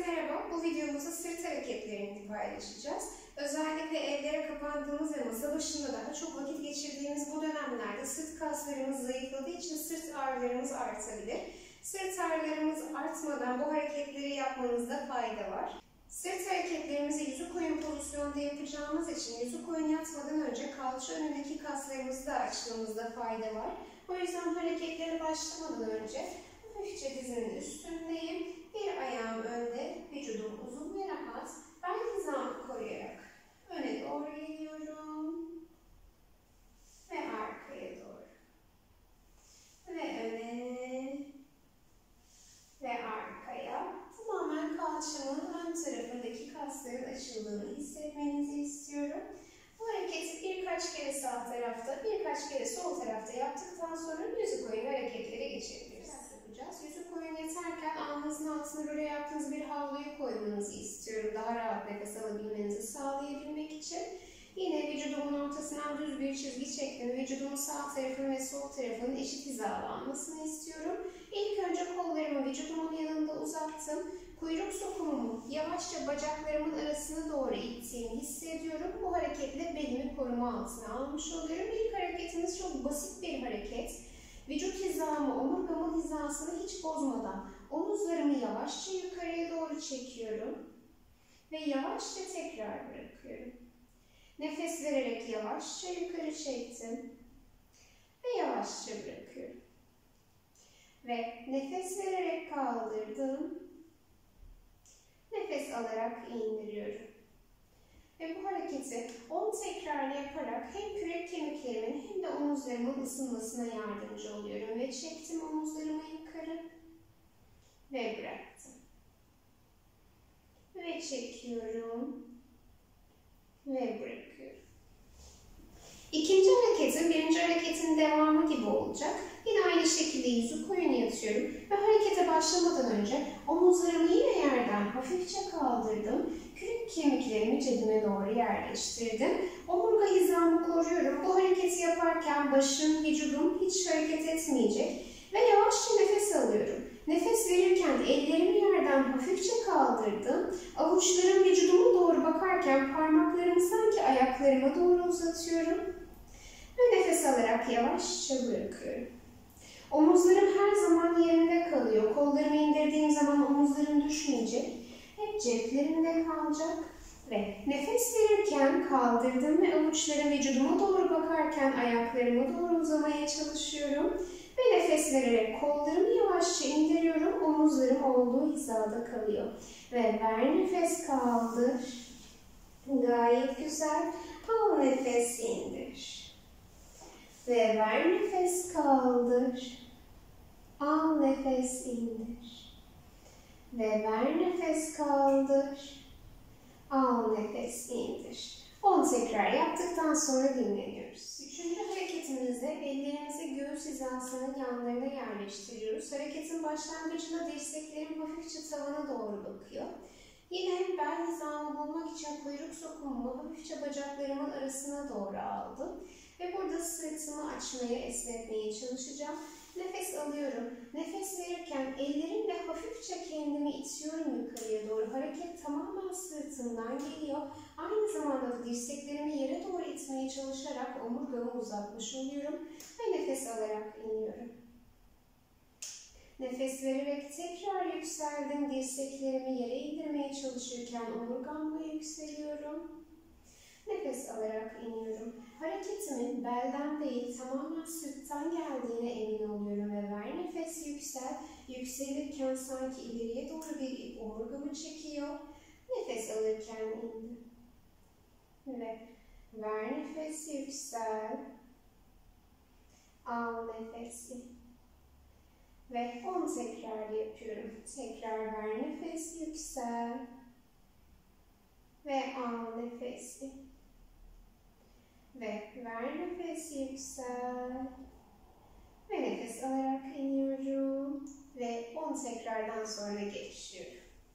merhaba. Bu videomuzda sırt hareketlerini paylaşacağız. Özellikle evlere kapandığımız ve masa başında daha çok vakit geçirdiğimiz bu dönemlerde sırt kaslarımız zayıfladığı için sırt ağrılarımız artabilir. Sırt ağrılarımız artmadan bu hareketleri yapmanızda fayda var. Sırt hareketlerimizi yüzük oyun pozisyonda yapacağımız için yüzük oyun yatmadan önce kalça önündeki kaslarımızı da açmamızda fayda var. O yüzden hareketlere başlamadan önce hafifçe dizinin üstündeyim. Bir ayağım önde, vücudum uzun ve rahat. Ben hizamı koruyarak öne doğru geliyorum ve arkaya doğru. Ve öne ve arkaya. Tamamen kalçanın ön tarafındaki kasların açıldığını hissetmenizi istiyorum. Bu hareketi birkaç kere sağ tarafta, birkaç kere sol tarafta yaptıktan sonra yüzük oyun hareketlere geçebiliriz. Yüzük oyun yeterken alnınızın altına böyle yaptığınız bir havluyu koymanızı istiyorum. Daha rahat nefes alabilmenizi sağlayabilmek için. Yine vücudumun ortasından düz bir çizgi çektim. Vücudumun sağ tarafının ve sol tarafının eşit hizalanmasını istiyorum. İlk önce kollarımı vücudumun yanında uzattım. Kuyruk sokumumu yavaşça bacaklarımın arasına doğru ittiğimi hissediyorum. Bu hareketle belimi koruma altına almış oluyorum. İlk hareketimiz çok basit bir hareket. Vücut hizamı, omurgamın hizasını hiç bozmadan omuzlarımı yavaşça yukarıya doğru çekiyorum ve yavaşça tekrar bırakıyorum. Nefes vererek yavaşça yukarı çektim ve yavaşça bırakıyorum. Ve nefes vererek kaldırdım, nefes alarak indiriyorum. Ve bu hareketi 10 tekrar yaparak hem kürek kemiklerimin hem de omuzlarımın ısınmasına yardımcı oluyorum. Ve çektim omuzlarımı yukarı ve bıraktım. Ve çekiyorum ve bırakıyorum. İkinci hareketim birinci hareketin devamı gibi olacak. Yine aynı şekilde yüzük oyunu yatıyorum ve harekete başlamadan önce omuzlarımı yine yerden hafifçe kaldırdım. Kürek kemiklerimi cebime doğru yerleştirdim. Omurga hizamı koruyorum. Bu hareketi yaparken başım, vücudum hiç hareket etmeyecek ve yavaşça nefes alıyorum. Nefes verirken ellerimi yerden hafifçe kaldırdım. Avuçlarım vücuduma doğru bakarken parmaklarımı sanki ayaklarıma doğru uzatıyorum. Ve nefes alarak yavaşça bırakıyorum. Omuzlarım her zaman yerinde kalıyor. Kollarımı indirdiğim zaman omuzlarım düşmeyecek. Hep ceplerimde kalacak. Ve nefes verirken kaldırdım ve avuçlarım vücuduma doğru bakarken ayaklarıma doğru uzamaya çalışıyorum. Ve nefes vererek kollarımı yavaşça indiriyorum. Omuzlarım olduğu hizada kalıyor. Ve ver nefes kaldır. Gayet güzel. Al nefes indir. Ve ver nefes kaldır. Al nefes indir. Ve ver nefes kaldır. Al nefes indir. 10 tekrar yaptıktan sonra dinleniyoruz. Üçüncü hareketimizde ellerimizi göğüs hizasının yanlarına yerleştiriyoruz. Hareketin başlangıcında dirseklerim hafifçe tavana doğru bakıyor. Yine bel hizamı bulmak için kuyruk sokumumu hafifçe bacaklarımın arasına doğru aldım. Ve burada sırtımı açmaya, esnetmeye çalışacağım. Nefes alıyorum. Nefes verirken ellerimle hafifçe kendimi itiyorum yukarıya doğru. Hareket tamamen sırtımdan geliyor. Aynı zamanda da dirseklerimi yere doğru itmeye çalışarak omurgamı uzatmış oluyorum. Ve nefes alarak iniyorum. Nefes vererek tekrar yükseldim. Dirseklerimi yere indirmeye çalışırken omurgamla yükseliyorum. Nefes alarak iniyorum. Hareketimin belden değil tamamen sırttan geldiğine emin oluyorum ve ver nefes yüksel. Yükselirken sanki ileriye doğru bir ip omurgamı çekiyor. Nefes alırken indim. Ve ver nefes yüksel. Al nefes in. Ve 10 tekrar yapıyorum. Tekrar ver nefes yüksel. Ve al nefes in. Ve ver nefes yüksel. Ve nefes alarak iniyorum. Ve 10 tekrardan sonra geçiyorum.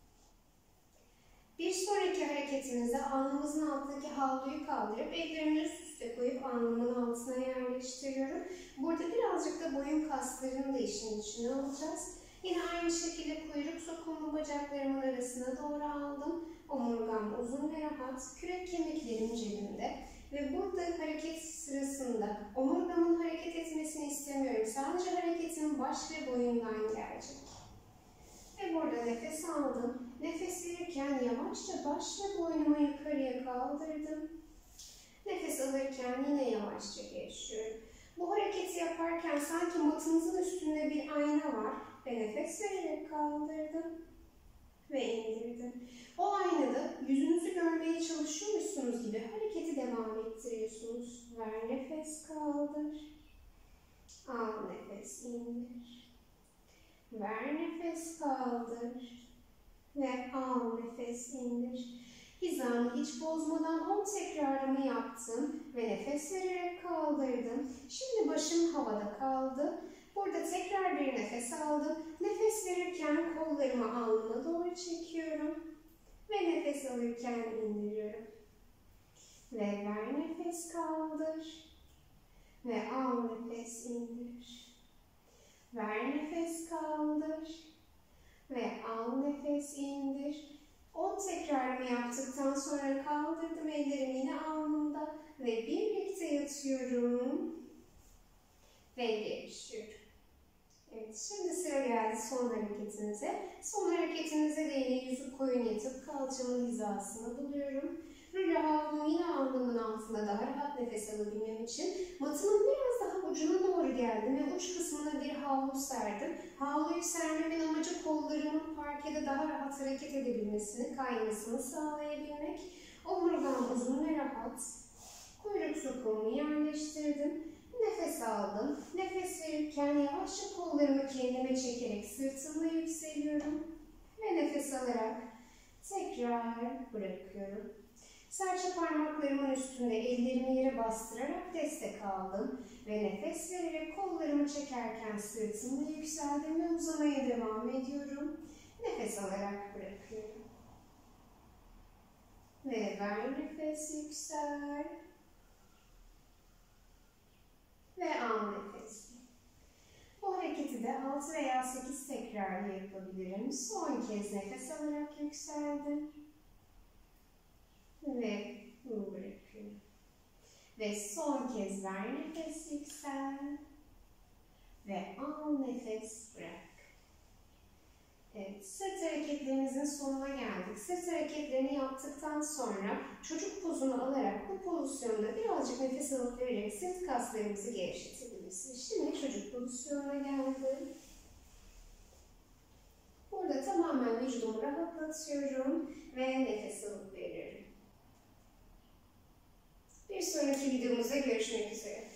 Bir sonraki hareketimizde alnımızın altındaki havluyu kaldırıp ellerimi üst üste koyup alnımın altına yerleştiriyorum. Burada birazcık da boyun kaslarını da işin içine alacağız. Yine aynı şekilde kuyruk sokumu bacaklarımın arasına doğru aldım. Omurgam uzun ve rahat, kürek kemiklerim cebimde. Ve burada hareket sırasında omurgamın hareket etmesini istemiyorum. Sadece hareketim baş ve boyundan gelecek. Ve burada nefes aldım. Nefes verirken yavaşça baş ve boynumu yukarıya kaldırdım. Nefes alırken yine yavaşça gevşiyorum. Bu hareketi yaparken sanki matınızın üstünde bir ayna var ve nefes vererek kaldırdım ve indirdim. O aynada yüzünüzü görmeye çalışıyormuşsunuz gibi hareketi devam ettiriyorsunuz. Ver nefes, kaldır. Al nefes, indir. Ver nefes, kaldır. Ve al nefes, indir. Hizamı hiç bozmadan 10 tekrarımı yaptım ve nefes vererek kaldırdım. Şimdi başım havada kaldı. Burada tekrar bir nefes aldım. Nefes verirken kollarımı alnıma doğru çekiyorum. Ve nefes alırken indiriyorum. Ve ver nefes, kaldır. Ve al nefes, indir. Ver nefes, kaldır. Ve al nefes, indir. 10 tekrarımı yaptıktan sonra kaldırdım ellerimi yine alnımda ve birlikte yatıyorum ve gevşiyorum. Evet, şimdi sıra geldi son hareketinize. Son hareketinizde de yine yüzü koyun yatıp kalçamın hizasını buluyorum. Rulo havlumu yine alnımın altında daha rahat nefes alabilmem için matımın biraz daha ucuna doğru geldim ve uç kısmına bir havlu serdim. Havluyu sermemin amacı kollarımın parkede daha rahat hareket edebilmesini, kaymasını sağlayabilmek. Omurgam uzun ve rahat. Kuyruk sokumu yerleştirdim. Nefes aldım. Nefes verirken yavaşça kollarımı kendime çekerek sırtımla yükseliyorum. Ve nefes alarak tekrar bırakıyorum. Serçe parmaklarımın üstünde ellerimi yere bastırarak destek aldım. Ve nefes vererek kollarımı çekerken sırtımla yükseldim ve uzamaya devam ediyorum. Nefes alarak bırakıyorum. Ve ver nefes, yüksel. Ve al nefes. Bu hareketi de 6 veya 8 tekrarla yapabilirim. Son kez nefes alarak yükseldim. Ve bırakıyorum. Ve son kez ver nefes, yüksel. Ve al nefes, bırak. Evet, sırt hareketlerinizin sonuna geldik. Sırt hareketlerini yaptıktan sonra çocuk pozunu alarak bu pozisyonda birazcık nefes alıp vererek sırt kaslarımızı gevşetebilirsiniz. Şimdi çocuk pozisyonuna geldim. Burada tamamen vücudumu rahatlatıyorum ve nefes alıp veriyorum. Bir sonraki videomuzda görüşmek üzere.